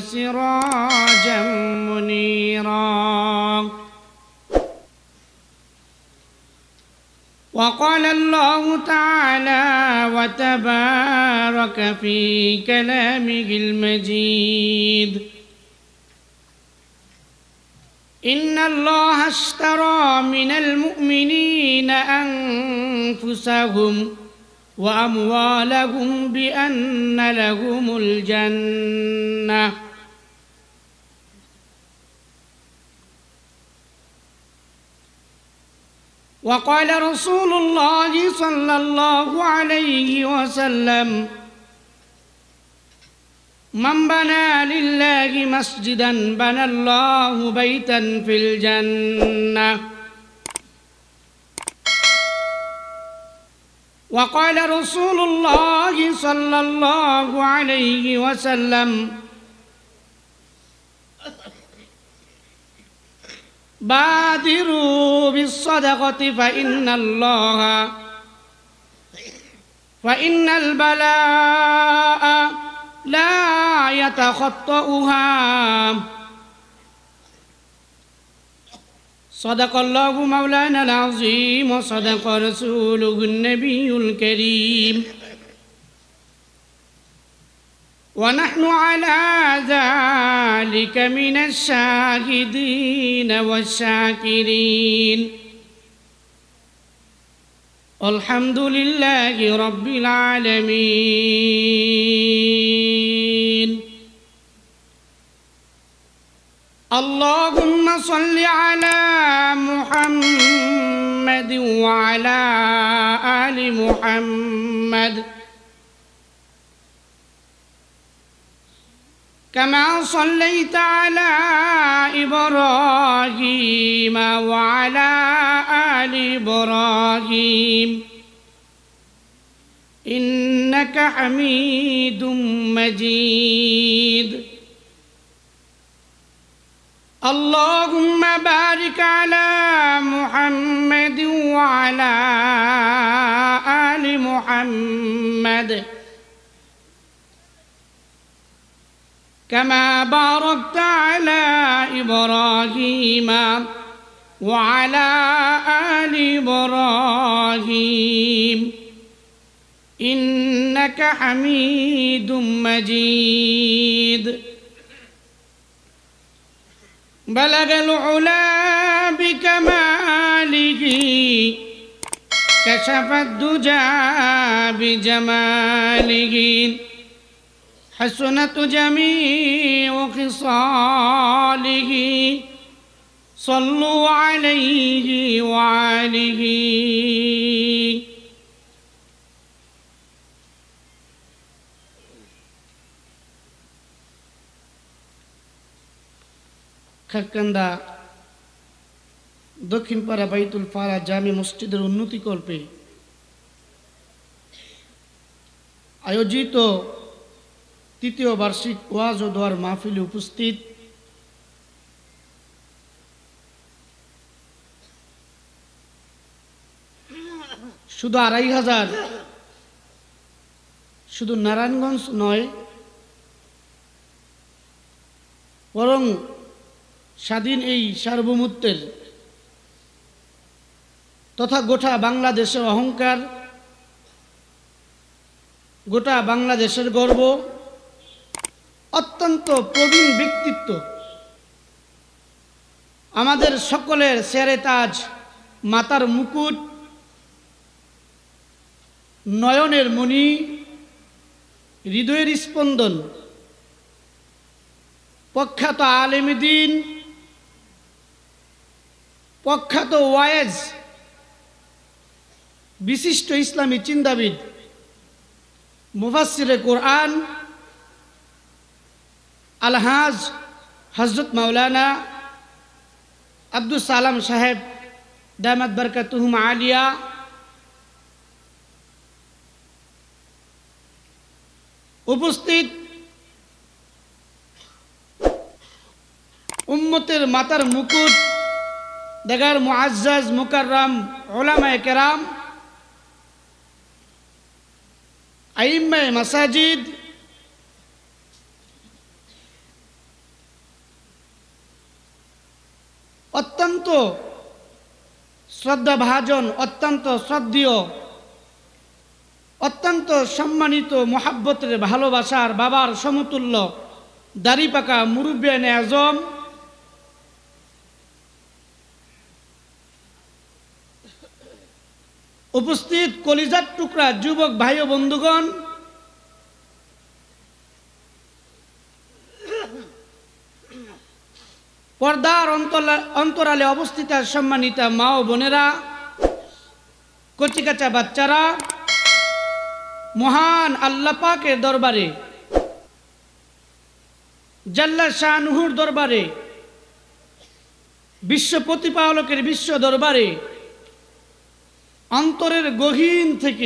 وسراجا منيرا. وقال الله تعالى وتبارك في كلامه المجيد: إن الله اشترى من المؤمنين أنفسهم وأموالهم بأن لهم الجنة. وقال رسول الله صلى الله عليه وسلم: من بنى لله مسجدا بنى الله بيتا في الجنة. وقال رسول الله صلى الله عليه وسلم: بادروا بالصدقة فإن البلاء لا يتخطئها. صدق الله مولانا العظيم وصدق رسوله النبي الكريم، ونحن على ذلك من الشاهدين والشاكرين. الحمد لله رب العالمين. اللهم صل على محمد وعلى آل محمد كما صليت على إبراهيم وعلى آل إبراهيم إنك حميد مجيد. اللهم بارك على محمد وعلى آل محمد كما باركت على إبراهيم وعلى آل إبراهيم إنك حميد مجيد. بلغ العلا بكماله كشف الدجى بجماله حسنت جميع خصاله صلوا عليه وآله. খাক্কান্দা দক্ষিণপাড়া বাইতুল ফারা জামে মসজিদের উন্নতিকল্পে আয়োজিত তৃতীয় বার্ষিক ওয়াজ ও দোয়ার মাহফিলে উপস্থিত শুধু ২৫০০ শুধু নারায়ণগঞ্জ নয়, বরং স্বাধীন এই সার্বভৌমত্বের তথা গোটা বাংলাদেশের অহংকার, গোটা বাংলাদেশের গর্ব, অত্যন্ত প্রবীণ ব্যক্তিত্ব, আমাদের সকলের সেরে তাজ, মাতার মুকুট, নয়নের মণি, হৃদয়ের স্পন্দন, প্রখ্যাত আলেমে দ্বীন, প্রখ্যাত ওয়ায়েজ, বিশিষ্ট ইসলামী চিন্তাবিদ, মুফাসসিরে কোরআন আলহাজ হযরত মawlana আব্দুল সালাম সাহেব দামাত বরকাতুহুম আলিয়া, উপস্থিত উম্মতের মাতার মুকুট, দেগার মুআজ্জাজ মুকাররম উলামায়ে কেরাম, আইম্মায়ে মাসাজিদ, শ্রদ্ধাভাজন, অত্যন্ত শ্রদ্ধেয়, অত্যন্ত সম্মানিত, মোহাব্বতের ভালোবাসার বাবার সমতুল্য দাড়িপাকা মুরব্বিয়ানে আজম, উপস্থিত কলিজার টুকরা যুবক ভাই ও বন্ধুগণ, পর্দার অন্তরালে অবস্থিত সম্মানিতা মা ও বোনেরা, কচিকাচা বাচ্চারা, মহান আল্লাহ পাকের দরবারে, জাল্লা শানুহুর দরবারে, বিশ্ব প্রতিপালকের বিশ্ব দরবারে অন্তরের গহীন থেকে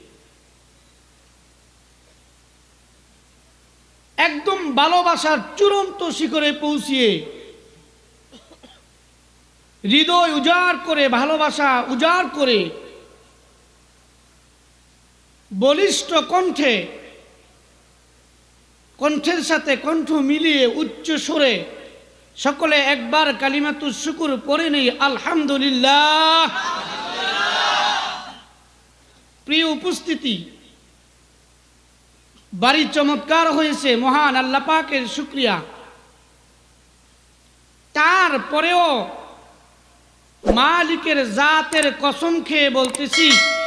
একদম ভালোবাসার চূড়ান্ত শিখরে পৌঁছিয়ে হৃদয় উজাড় করে, ভালোবাসা উজাড় করে বলিষ্ঠ কণ্ঠে, কণ্ঠের সাথে কণ্ঠ মিলিয়ে উচ্চ সুরে সকলে একবার কালিমাতুশ শুকুর পড়ে নেই আলহামদুলিল্লাহ। প্রিয় উপস্থিতি, বাড়ি চমৎকার হয়েছে, মহান আল্লাহ পাকের শুকরিয়া। তারপরেও মালিকের জাতের কসম খেয়ে বলতেছি,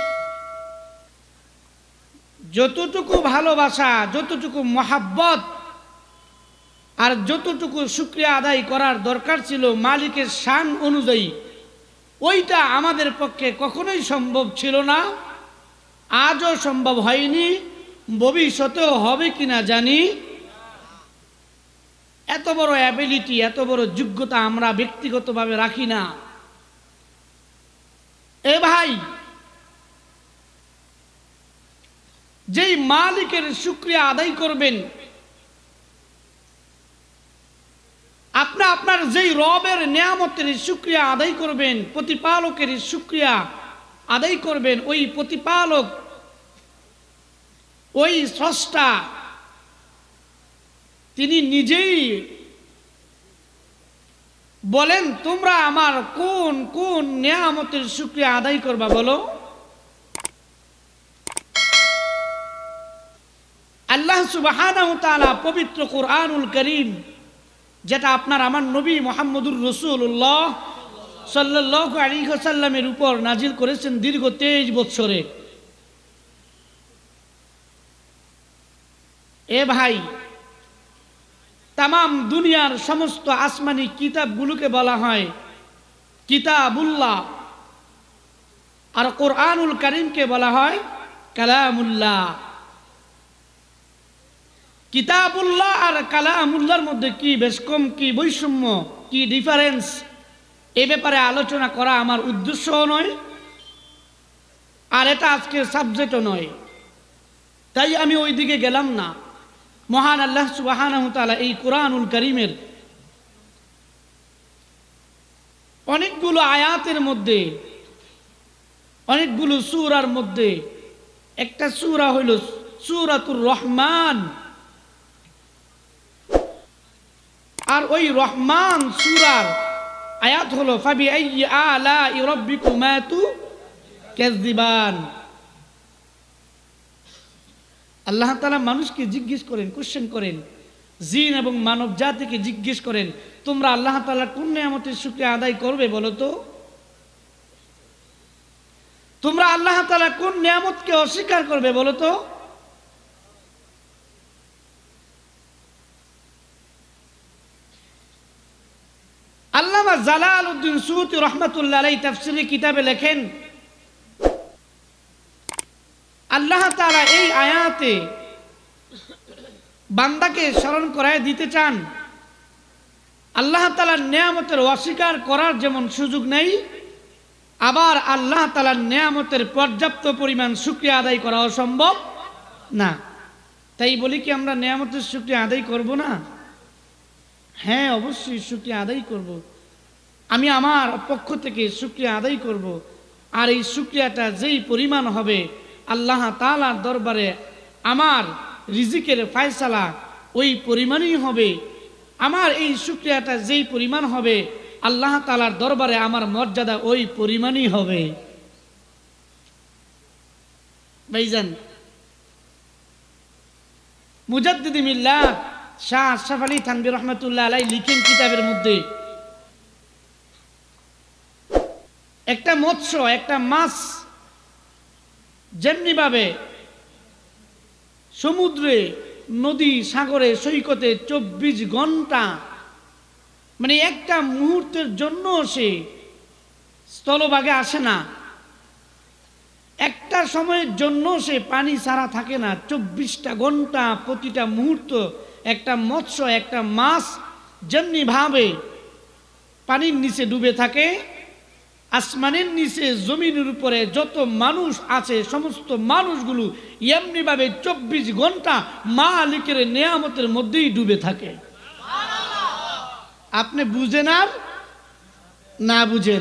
যতটুকু ভালোবাসা, যতটুকু মহাব্বত আর যতটুকু শুকরিয়া আদায় করার দরকার ছিল মালিকের শান অনুযায়ী, ওইটা আমাদের পক্ষে কখনোই সম্ভব ছিল না, আজও সম্ভব হয়নি, ভবিষ্যতেও হবে কিনা জানি। এত বড় অ্যাবিলিটি, এত বড় যোগ্যতা আমরা ব্যক্তিগতভাবে রাখি না। এ ভাই, যেই মালিকের শুকরিয়া আদায় করবেন, আপনার যেই রবের নিয়ামতের শুকরিয়া আদায় করবেন, প্রতিপালকের শুকরিয়া আদায় করবেন, ওই প্রতিপালক, ওই স্রষ্টা, তিনি নিজেই বলেন, তোমরা আমার কোন কোন নিয়ামতের শুকরিয়া আদায় করবা বলো। আল্লাহ সুবহানাহু ওয়া তাআলা পবিত্র কুরআনুল কারীম, যেটা আপনার আমার নবী মুহাম্মদুর রাসূলুল্লাহ সাল্লাল্লাহু আলাইহি ওয়াসাল্লামের উপর নাজিল করেছেন দীর্ঘ 23 বছরে। এ ভাই, তামাম দুনিয়ার সমস্ত আসমানি কিতাবগুলোকে বলা হয় কিতাবুল্লাহ, আর কোরআনুল কারীমকে বলা হয় কালামুল্লাহ। কিতাবুল্লাহ আর কালামুল্লাহর মধ্যে কি বেশ কম, কি বৈষম্য, কি ডিফারেন্স, এ ব্যাপারে আলোচনা করা আমার উদ্দেশ্যও নয়, আর এটা আজকের সাবজেক্টও নয়, তাই আমি ওই দিকে গেলাম না। মহান আল্লাহ সুবহানাহু ওয়া তাআলা এই কোরআনুল কারীমের অনেকগুলো আয়াতের মধ্যে, অনেকগুলো সূরার মধ্যে একটা সূরা হইল সূরাতুর রহমান, আর ওই রহমান সূরার আয়াত হলো ফাবিআইয়ি আলাই রাব্বিকুমা তুকাযযিবান। আল্লাহ তাআলা মানুষকে জিজ্ঞেস করেন, কোশ্চেন করেন, জিন এবং মানব জাতিকে জিজ্ঞেস করেন, তোমরা আল্লাহ তাআলার কোন নিয়ামতের শুকরিয়া আদায় করবে বলো তো? তোমরা আল্লাহ তাআলার কোন নিয়ামতকে অস্বীকার করবে বলো তো? আল্লামা জালালউদ্দিন সুয়ুতী রাহমাতুল্লাহ আলাইহি তাফসীরে কিতাবে লেখেন, আল্লাহ তাআলা এই আয়াতে বান্দাকে স্মরণ করায় দিতে চান, আল্লাহ তাআলার নিয়ামতের অস্বীকার করার যেমন সুযোগ নেই, আবার আল্লাহ তাআলার নিয়ামতের পর্যাপ্ত পরিমাণ শুকরিয়া আদায় করা অসম্ভব না। তাই বলি কি আমরা নিয়ামতের শুকরিয়া আদায় করব না? হ্যাঁ, অবশ্যই শুকরিয়া আদায় করব। আমি আমার পক্ষ থেকে শুকরিয়া আদায় করব, আর এই শুকরিয়াটা যেই পরিমাণ হবে আল্লাহ তাআলার দরবারে আমার রিজিকের ফয়সালা ওই পরিমাণই হবে। আমার এই শুকরিয়াটা যেই পরিমাণ হবে আল্লাহ তাআলার দরবারে আমার মর্যাদা ওই পরিমাণই হবে। ভাইজান, মুজাদ্দিদ মিল্লাত শাহ আশরাফ আলী থানভী রহমাতুল্লাহ আলাইহি লিখেন কিতাবের মধ্যে, একটা মৎস্য, একটা মাছ যেমনি ভাবে সমুদ্রে, নদী, সাগরে, সৈকতে 24 ঘন্টা, মানে একটা মুহূর্তের জন্য সে স্থলভাগে আসে না, একটা সময়ের জন্য সে পানি ছাড়া থাকে না, 24টা ঘন্টা প্রতিটা মুহূর্ত একটা মৎস্য, একটা মাছ যেমনি ভাবে পানির নিচে ডুবে থাকে, আসমানের নিচে জমিনের উপরে যত মানুষ আছে সমস্ত মানুষগুলো এমনি ভাবে 24 ঘন্টা মালিকের নেয়ামতের মধ্যেই ডুবে থাকে। আপনি বুঝেন আর না বুঝেন,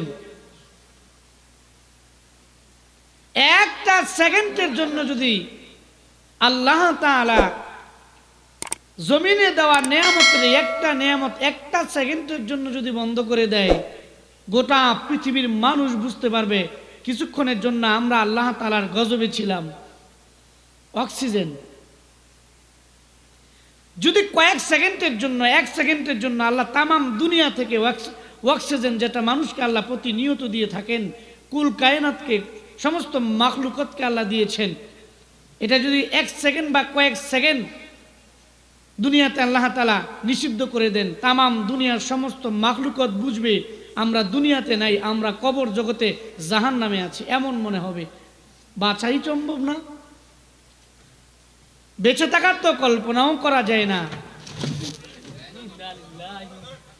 একটা সেকেন্ডের জন্য যদি আল্লাহ তাআলা জমিনে দেওয়া নেয়ামতের একটা নেয়ামত একটা সেকেন্ডের জন্য যদি বন্ধ করে দেয়, গোটা পৃথিবীর মানুষ বুঝতে পারবে কিছুক্ষণের জন্য আমরা আল্লাহ তাআলার গজবে ছিলাম। অক্সিজেন যদি কয়েক সেকেন্ডের জন্য, এক সেকেন্ডের জন্য আল্লাহ তামাম দুনিয়া থেকে অক্সিজেন, যেটা মানুষকে আল্লাহ প্রতিনিয়ত দিয়ে থাকেন, কুল কায়নাতকে, সমস্ত মাখলুকতকে আল্লাহ দিয়েছেন, এটা যদি এক সেকেন্ড বা কয়েক সেকেন্ড দুনিয়াতে আল্লাহ তাআলা নিষিদ্ধ করে দেন, তামাম দুনিয়ার সমস্ত মাখলুকত বুঝবে আমরা দুনিয়াতে নাই, আমরা কবর জগতে জাহান্নামে আছি, এমন মনে হবে। বাঁচাই সম্ভব না, বেঁচে থাকার তো কল্পনাও করা যায় না।